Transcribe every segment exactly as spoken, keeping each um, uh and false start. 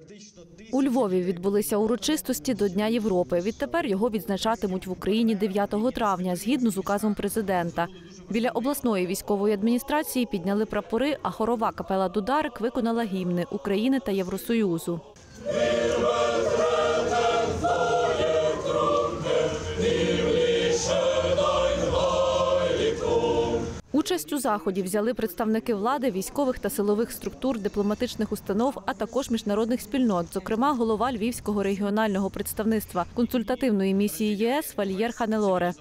У Львові відбулися урочистості до Дня Європи. Відтепер його відзначатимуть в Україні дев'ятого травня, згідно з указом президента. Біля обласної військової адміністрації підняли прапори, а хорова капела «Дударик» виконала гімни України та Євросоюзу. Участь у заході взяли представники влади, військових та силових структур, дипломатичних установ, а також міжнародних спільнот, зокрема голова Львівського регіонального представництва консультативної місії ЄС Вальєр Ханелоре.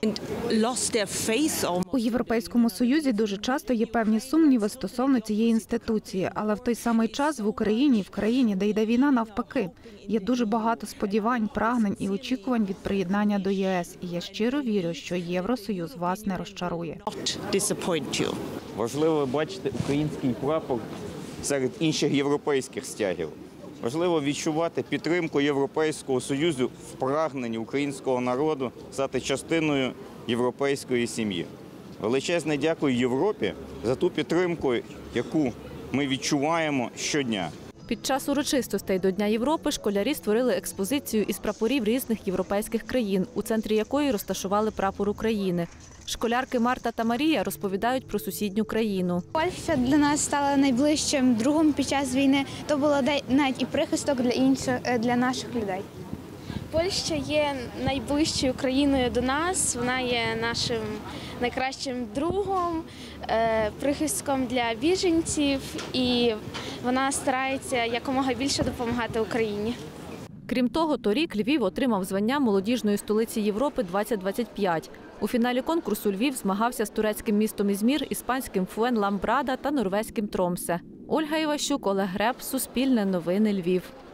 У Європейському Союзі дуже часто є певні сумніви стосовно цієї інституції, але в той самий час в Україні, в країні, де йде війна, навпаки, є дуже багато сподівань, прагнень і очікувань від приєднання до ЄС. І я щиро вірю, що Євросоюз вас не розчарує. Важливо бачити український прапор серед інших європейських стягів. Важливо відчувати підтримку Європейського Союзу в прагненні українського народу стати частиною європейської сім'ї. Величезне дякую Європі за ту підтримку, яку ми відчуваємо щодня. Під час урочистостей до Дня Європи школярі створили експозицію із прапорів різних європейських країн, у центрі якої розташували прапор України. Школярки Марта та Марія розповідають про сусідню країну. Польща для нас стала найближчим другом під час війни. То було навіть і прихисток для інших, для наших людей. Польща є найближчою країною до нас, вона є нашим найкращим другом, прихистком для біженців, і вона старається якомога більше допомагати Україні. Крім того, торік Львів отримав звання молодіжної столиці Європи двадцять двадцять п'ять. У фіналі конкурсу Львів змагався з турецьким містом Ізмір, іспанським Фуенламбрада та норвезьким Тромсе. Ольга Іващук, Олег Греб, Суспільне новини, Львів.